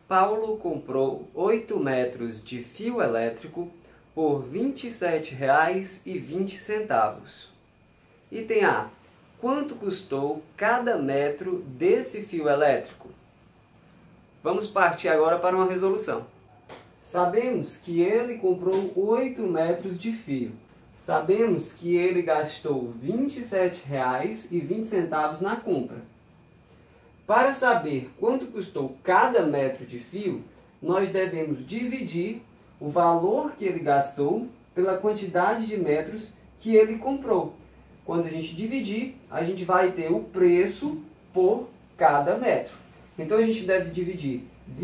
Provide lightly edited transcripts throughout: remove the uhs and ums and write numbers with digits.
Paulo comprou 8 metros de fio elétrico por R$ 27,20. Item A. Quanto custou cada metro desse fio elétrico? Vamos partir agora para uma resolução. Sabemos que ele comprou 8 metros de fio. Sabemos que ele gastou R$ 27,20 na compra. Para saber quanto custou cada metro de fio, nós devemos dividir o valor que ele gastou pela quantidade de metros que ele comprou. Quando a gente dividir, a gente vai ter o preço por cada metro. Então a gente deve dividir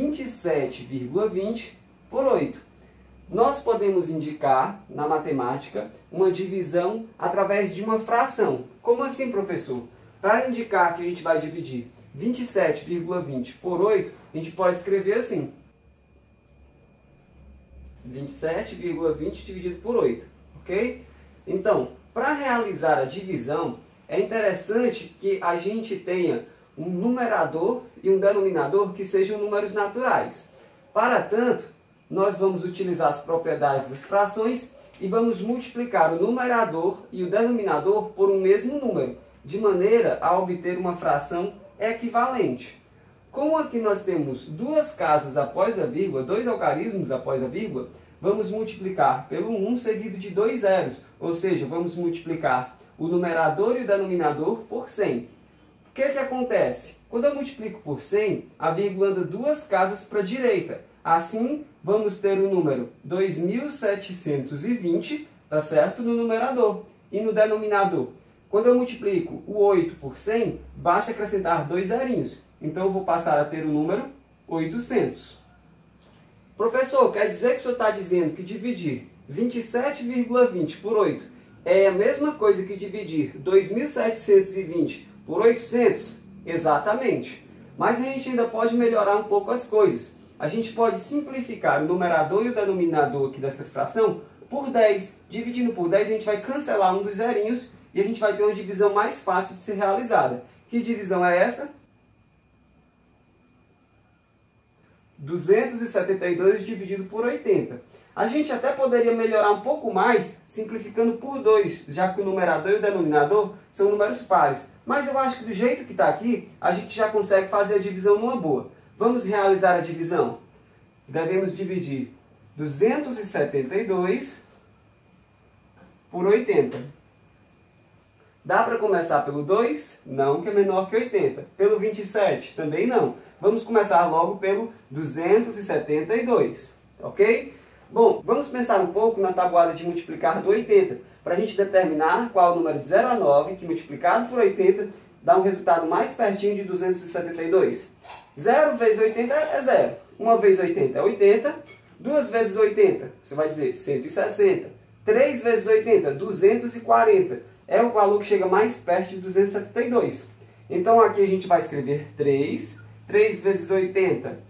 27,20 por 8. Nós podemos indicar, na matemática, uma divisão através de uma fração. Como assim, professor? Para indicar que a gente vai dividir 27,20 por 8, a gente pode escrever assim. 27,20 dividido por 8, ok? Então, para realizar a divisão, é interessante que a gente tenha um numerador e um denominador que sejam números naturais. Para tanto, nós vamos utilizar as propriedades das frações e vamos multiplicar o numerador e o denominador por um mesmo número, de maneira a obter uma fração equivalente. Como aqui nós temos duas casas após a vírgula, dois algarismos após a vírgula, vamos multiplicar pelo 1 seguido de dois zeros, ou seja, vamos multiplicar o numerador e o denominador por 100. O que acontece? Quando eu multiplico por 100, a vírgula anda duas casas para a direita. Assim, vamos ter o número 2.720, tá certo? No numerador. E no denominador, quando eu multiplico o 8 por 100, basta acrescentar dois zerinhos. Então, eu vou passar a ter o número 800. Professor, quer dizer que o senhor está dizendo que dividir 27,20 por 8 é a mesma coisa que dividir 2.720 por 800? Exatamente. Mas a gente ainda pode melhorar um pouco as coisas. A gente pode simplificar o numerador e o denominador aqui dessa fração por 10. Dividindo por 10, a gente vai cancelar um dos zerinhos e a gente vai ter uma divisão mais fácil de ser realizada. Que divisão é essa? 272 dividido por 80. A gente até poderia melhorar um pouco mais, simplificando por 2, já que o numerador e o denominador são números pares. Mas eu acho que do jeito que está aqui, a gente já consegue fazer a divisão numa boa. Vamos realizar a divisão? Devemos dividir 272 por 80. Dá para começar pelo 2? Não, que é menor que 80. Pelo 27? Também não. Vamos começar logo pelo 272, ok? Bom, vamos pensar um pouco na tabuada de multiplicar do 80, para a gente determinar qual é o número de 0 a 9, que multiplicado por 80 dá um resultado mais pertinho de 272. 0 vezes 80 é 0. 1 vezes 80 é 80. 2 vezes 80, você vai dizer 160. 3 vezes 80, 240. É o valor que chega mais perto de 272. Então aqui a gente vai escrever 3. 3 vezes 80,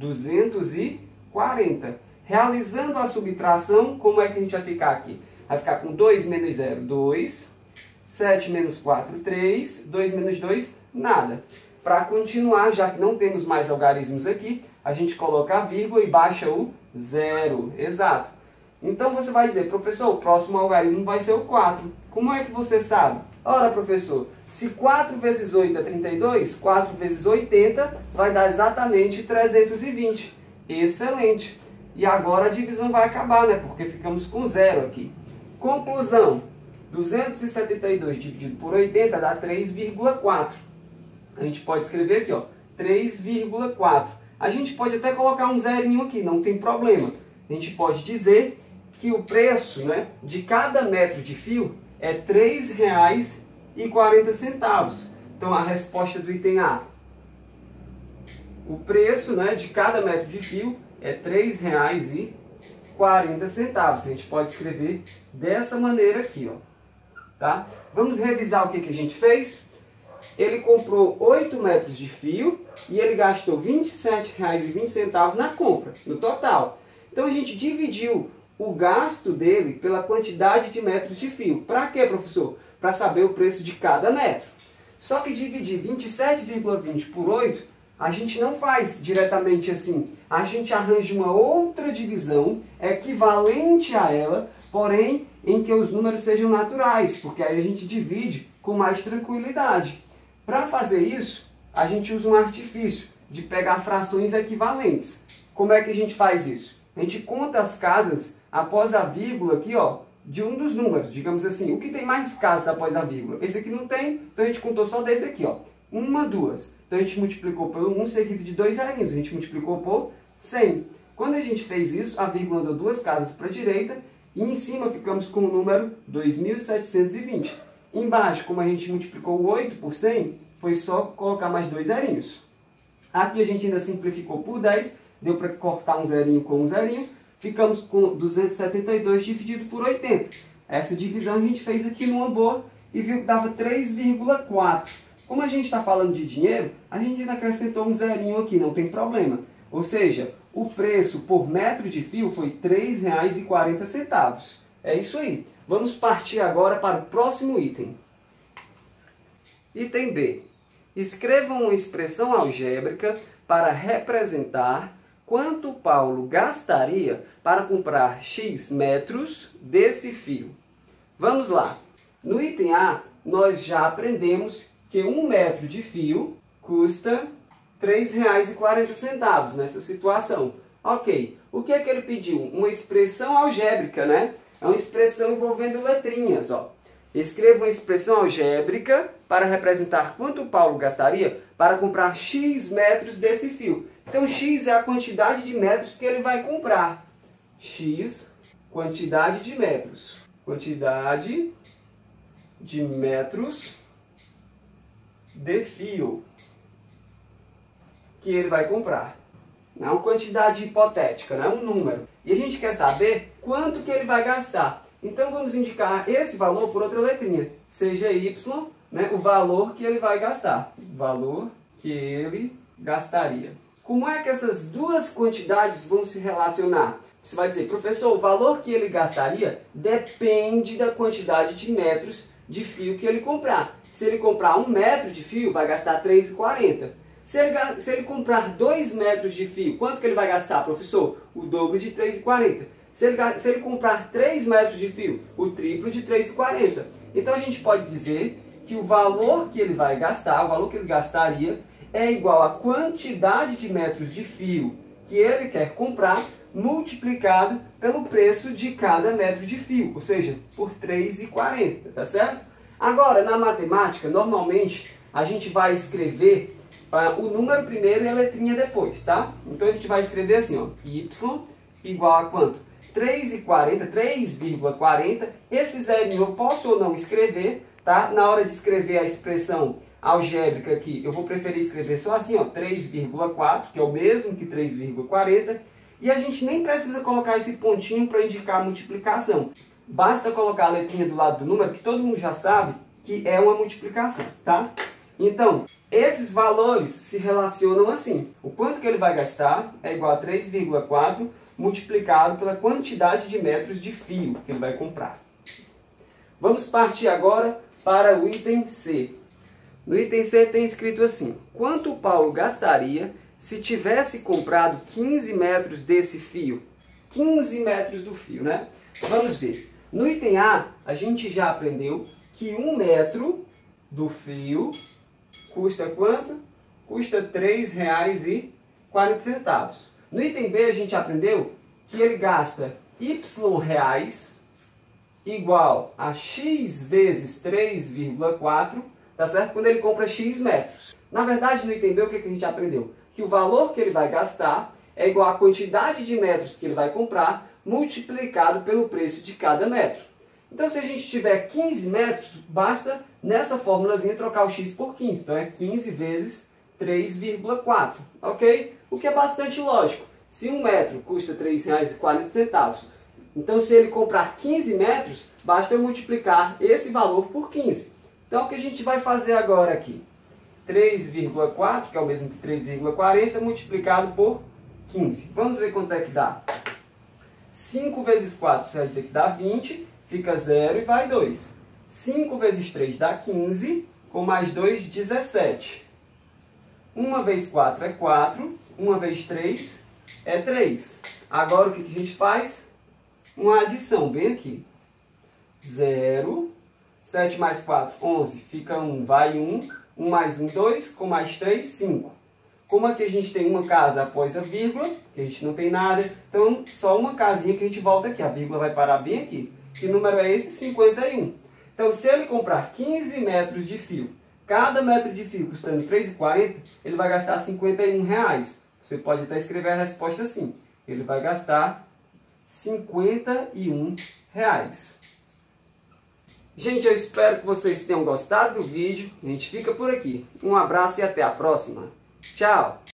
240. Realizando a subtração, como é que a gente vai ficar aqui? Vai ficar com 2 menos 0, 2. 7 menos 4, 3. 2 menos 2, nada. Para continuar, já que não temos mais algarismos aqui, a gente coloca a vírgula e baixa o 0. Exato. Então você vai dizer, professor, o próximo algarismo vai ser o 4. Como é que você sabe? Ora, professor, se 4 vezes 8 é 32, 4 vezes 80 vai dar exatamente 320. Excelente. E agora a divisão vai acabar, né? Porque ficamos com 0 aqui. Conclusão. 272 dividido por 80 dá 3,4. A gente pode escrever aqui, ó, 3,4. A gente pode até colocar um zerinho aqui, não tem problema. A gente pode dizer que o preço, né, de cada metro de fio é R$ 3,40. Então, a resposta do item A. O preço, né, de cada metro de fio é R$ 3,40. A gente pode escrever dessa maneira aqui, ó. Tá? Vamos revisar o que a gente fez? Ele comprou 8 metros de fio e ele gastou R$ 27,20 na compra, no total. Então, a gente dividiu o gasto dele pela quantidade de metros de fio. Para quê, professor? Para saber o preço de cada metro. Só que dividir 27,20 por 8 a gente não faz diretamente assim. A gente arranja uma outra divisão equivalente a ela, porém em que os números sejam naturais, porque aí a gente divide com mais tranquilidade. Para fazer isso, a gente usa um artifício de pegar frações equivalentes. Como é que a gente faz isso? A gente conta as casas após a vírgula aqui, ó, de um dos números, digamos assim. O que tem mais casas após a vírgula? Esse aqui não tem, então a gente contou só desse aqui, ó. 1, 2. Então a gente multiplicou pelo 1 seguido de 2 zerinhos. A gente multiplicou por 100. Quando a gente fez isso, a vírgula andou 2 casas para a direita e em cima ficamos com o número 2.720. Embaixo, como a gente multiplicou o 8 por 100, foi só colocar mais 2 zerinhos. Aqui a gente ainda simplificou por 10, deu para cortar um zerinho com um zerinho. Ficamos com 272 dividido por 80. Essa divisão a gente fez aqui numa boa e viu que dava 3,4. Como a gente está falando de dinheiro, a gente ainda acrescentou um zerinho aqui, não tem problema. Ou seja, o preço por metro de fio foi R$ 3,40. É isso aí. Vamos partir agora para o próximo item. Item B. Escreva uma expressão algébrica para representar quanto Paulo gastaria para comprar X metros desse fio. Vamos lá. No item A, nós já aprendemos que 1 metro de fio custa R$ 3,40 nessa situação. Ok, o que é que ele pediu? Uma expressão algébrica, né? É uma expressão envolvendo letrinhas, ó. Escreva uma expressão algébrica para representar quanto Paulo gastaria para comprar X metros desse fio. Então, X é a quantidade de metros que ele vai comprar. X, quantidade de metros. Quantidade de metros de fio que ele vai comprar. Não é uma quantidade hipotética, não é um número. E a gente quer saber quanto que ele vai gastar. Então vamos indicar esse valor por outra letrinha. Seja Y, né, o valor que ele vai gastar. Valor que ele gastaria. Como é que essas duas quantidades vão se relacionar? Você vai dizer, professor, o valor que ele gastaria depende da quantidade de metros de fio que ele comprar. Se ele comprar 1 metro de fio, vai gastar R$ 3,40. Se ele comprar 2 metros de fio, quanto que ele vai gastar, professor? O dobro de R$ 3,40. Se ele comprar 3 metros de fio, o triplo de R$ 3,40. Então a gente pode dizer que o valor que ele vai gastar, o valor que ele gastaria, é igual à quantidade de metros de fio que ele quer comprar, multiplicado pelo preço de cada metro de fio, ou seja, por R$ 3,40, tá certo? Agora, na matemática, normalmente, a gente vai escrever o número primeiro e a letrinha depois, tá? Então a gente vai escrever assim, ó, y igual a quanto? 3,40. Esse zerinho eu posso ou não escrever, tá? Na hora de escrever a expressão algébrica aqui, eu vou preferir escrever só assim, ó, 3,4, que é o mesmo que 3,40. E a gente nem precisa colocar esse pontinho para indicar a multiplicação. Basta colocar a letrinha do lado do número, que todo mundo já sabe que é uma multiplicação, tá? Então, esses valores se relacionam assim. O quanto que ele vai gastar é igual a 3,4 multiplicado pela quantidade de metros de fio que ele vai comprar. Vamos partir agora para o item C. No item C tem escrito assim: quanto o Paulo gastaria se tivesse comprado 15 metros desse fio? 15 metros do fio, né? Vamos ver. No item A, a gente já aprendeu que 1 metro do fio custa quanto? Custa R$ 3,40. No item B, a gente aprendeu que ele gasta Y reais igual a X vezes 3,4, tá certo? Quando ele compra X metros. Na verdade, no item B, o que a gente aprendeu? Que o valor que ele vai gastar é igual à quantidade de metros que ele vai comprar multiplicado pelo preço de cada metro. Então, se a gente tiver 15 metros, basta nessa formulazinha trocar o x por 15. Então, é 15 vezes 3,4, ok? O que é bastante lógico. Se 1 metro custa R$ 3,40, então se ele comprar 15 metros, basta eu multiplicar esse valor por 15. Então, o que a gente vai fazer agora aqui? 3,4, que é o mesmo que 3,40, multiplicado por 15. Vamos ver quanto é que dá. 5 vezes 4, você vai dizer que dá 20, fica 0 e vai 2. 5 vezes 3 dá 15, com mais 2, 17. 1 vezes 4 é 4, 1 vezes 3 é 3. Agora o que a gente faz? Uma adição bem aqui. 0, 7 mais 4, 11, fica 1, vai 1, 1 mais 1, 2, com mais 3, 5. Como aqui a gente tem uma casa após a vírgula, que a gente não tem nada, então só uma casinha que a gente volta aqui. A vírgula vai parar bem aqui. Que número é esse? 51. Então, se ele comprar 15 metros de fio, cada metro de fio custando R$ 3,40, ele vai gastar R$ 51 reais. Você pode até escrever a resposta assim. Ele vai gastar R$ 51 reais. Gente, eu espero que vocês tenham gostado do vídeo. A gente fica por aqui. Um abraço e até a próxima. Tchau!